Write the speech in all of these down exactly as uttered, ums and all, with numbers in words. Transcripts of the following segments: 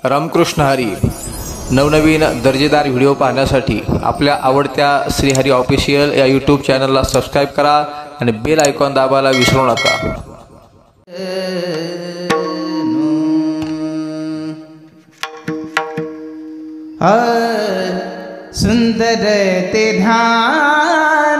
रामकृष्ण हरी नवनवीन दर्जेदार व्हिडिओ पाहण्यासाठी आपल्या आवडत्या श्रीहरी ऑफिशियल या यूट्यूब चॅनलला सबस्क्राइब करा आणि बेल आयकॉन दाबायला विसरू नका। सुंदर ते ध्यान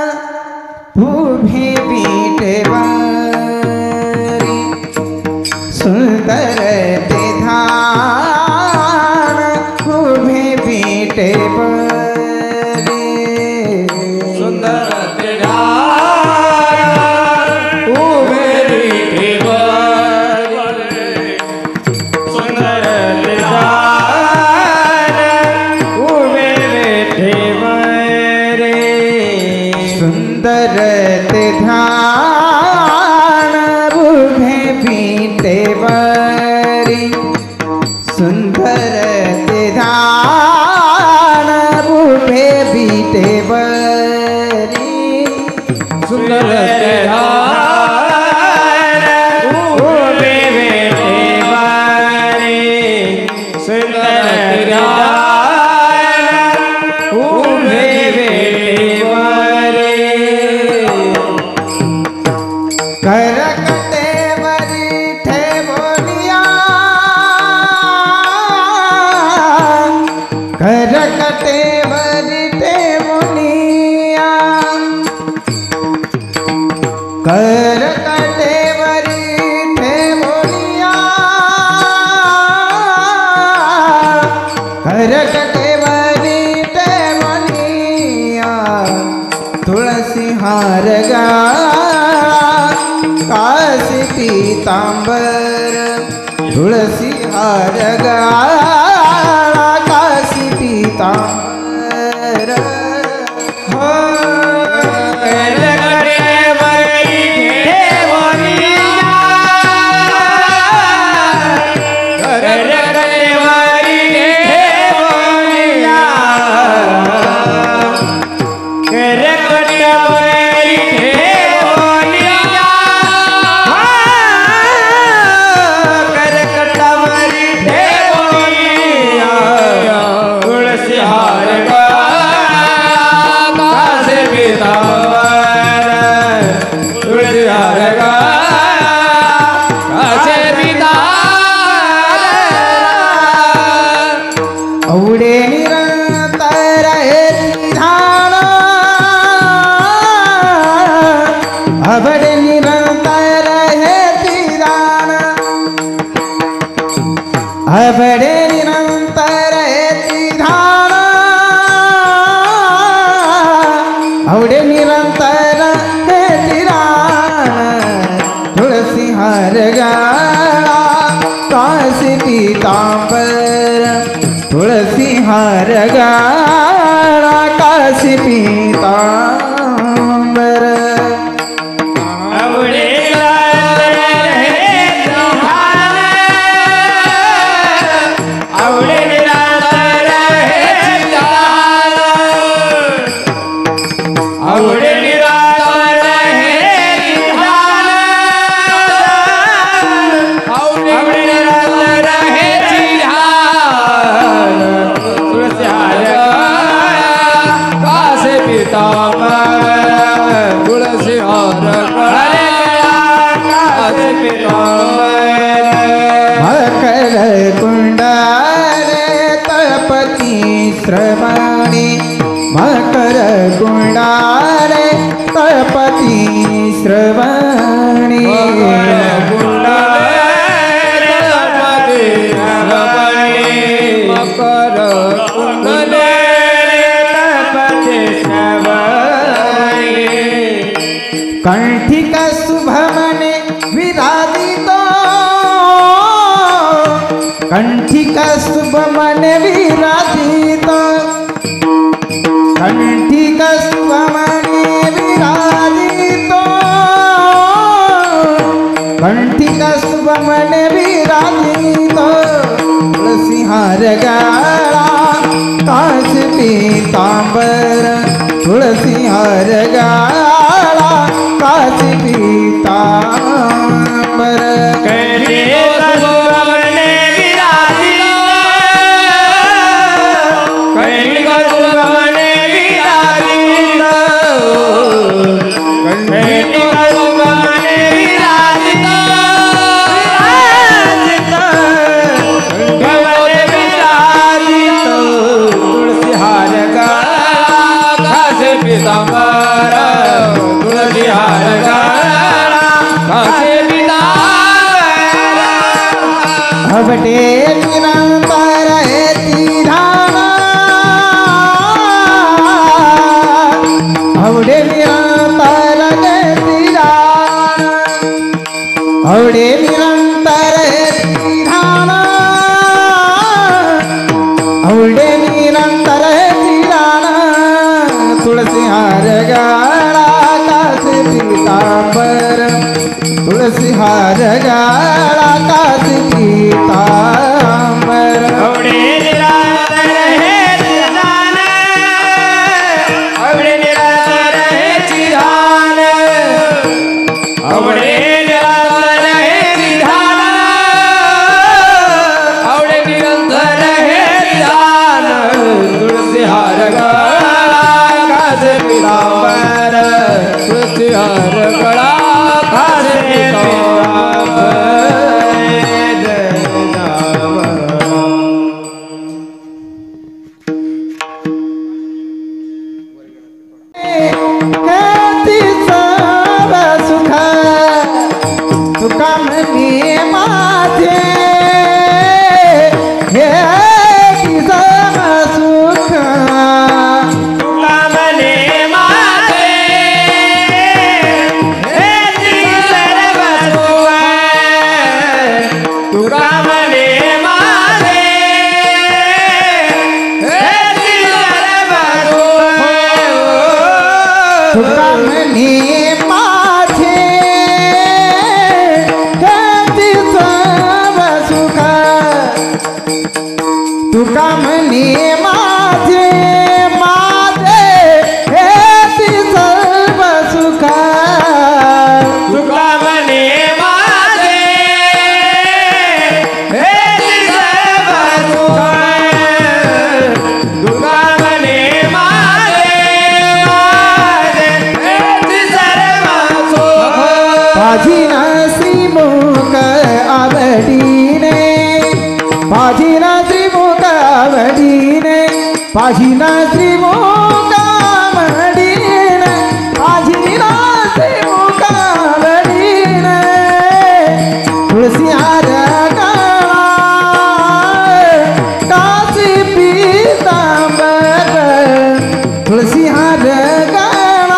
उभे विटेवारी, सुंदर ते ध्यान उभे विटेवारी, सुंदर ते ध्यान उभे विटेवारी, सुंदर ते ध्यान उभे विटेवारी, सुंदर ते ध्यान उभे विटेवारी, सुंदर ते ध्यान उभे विटेवारी, सुंदर ते ध्यान उभे विटेवारी, सुंदर ते ध्यान उभे विटेवारी, करकटेवरी ठेवोनिया, करकटेवरी ठेवोनिया, करकटेवरी ठेवोनिया, करकटेवरी ठेवोनिया, तुळसी हार गा काशी पीतांबर, तुळसी हार गाळा काशी पीतांबर, हो करकटेवरी ठेवोनिया, करकटेवरी ठेवोनिया, करकटेवरी ठेवोनिया, करकटेवरी ठेवोनिया, तुळसी हार गाळा काशी पीतांबर, तुळसी हार गाळा काशी पीतांबर, औडे निरंतर हे ध्यान, अबडे निरंतर हे ध्यान, अबडे निरंतर हे ध्यान, औडे निरंतर हे ध्यान, तुळसी हार गाळा काशी पीतांबर, तुळसी हार गाळा काशी पीतांबर, आवडे निरंतर हे ध्यान, आवडे निरंतर हे ध्यान, आवडे निरंतर हे ध्यान, आवडे निरंतर हे ध्यान, तुळसी हार गाळा काशी पीतांबर, तुळसी हार गाळा काशी पीतांबर, मकर कुंडारे तळपती श्रवणी, मकर कुंडारे तळपती श्रवणी, मकर कुंडले तळपती श्रवणी, कंठिक शुभमने विराजित, कंठिक शुभमने विराजित, कंठिक शुभमने विराजित, कंठिक शुभमने विराजित, तुळसी हार गाळा काशी पीतांबर, तुळसी हार गाळा काशी पीतांबर, कंठिक शुभमने विराजित, हवटे निरंतर हेती धाना हवडे निरंतर हेती धाना हवडे निरंतर हेती धाना हवडे निरंतर हेती धाना तुळसी हार गाळा कासे पीतांबर तुळसी हार गाळा कासे पीतांबर हवडे निरंतर हेती धाना हवडे निरंतर हेती धाना हवडे निरंतर हेती धाना हवडे निरंतर हेती धाना तुळसी हार गळा कासे पीतांबर तुळसी हार गळा कासे पीतांबर हेती सर्व सुख तुका म्हणे माझे हेती सर्व सुख तुका म्हणे माझे हेती सर्व सुख तुका म्हणे माझे हेती सर्व सुख तुका म्हणे माझे हेती सर्व सुख तुका म्हणे माझे माझे हेती सर्व सुख तुका म्हणे माझे हेती सर्व सुख तुका म्हणे माझे हेती सर्व सुख पाजीना श्रीमुख आवडीने पाजीना श्रीमुख आवडीने पाजीना श्रीमुख आवडीने पाजीना श्रीमुख आवडीने तुळसी हार गळा कासे पीतांबर तुळसी हार गळा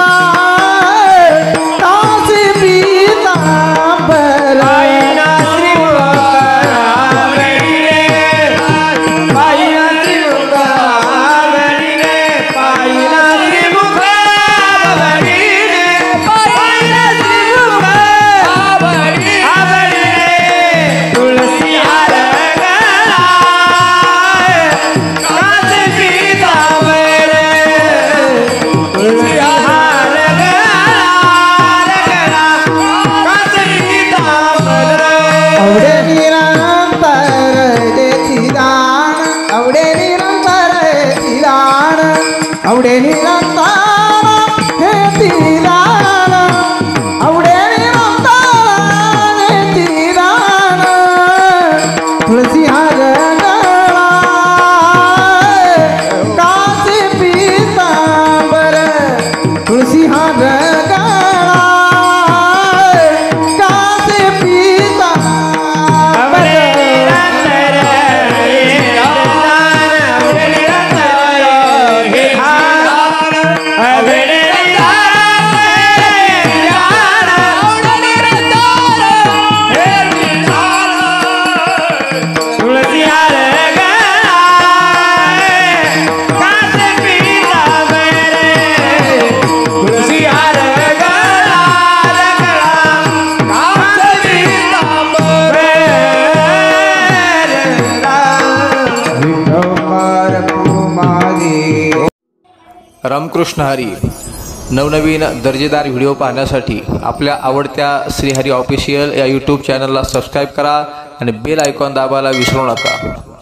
कासे पीतांबर पायीना श्रीमुख आवडीने पायीना श्रीमुख आवडीने पायीना श्रीमुख आवडीने पायीना श्रीमुख आवडीने तुळसी हार गळा कासे पीतांबर तुळसी हार गळा कासे पीतांबर आवडे निरंतर देती दान आवडे निरंतर देती दान आवडे निरंतर देती दान आवडे निरंतर देती दान तुळसी हार गळा कासे पीतांबर तुळसी हार गळा कासे पीतांबर रामकृष्ण हरी. नवनवीन दर्जेदार व्हिडिओ पाहण्यासाठी आपल्या आवडत्या श्रीहरी ऑफिशियल या यूट्यूब चॅनलला सबस्क्राईब करा आणि बेल आयकॉन दाबायला विसरू नका.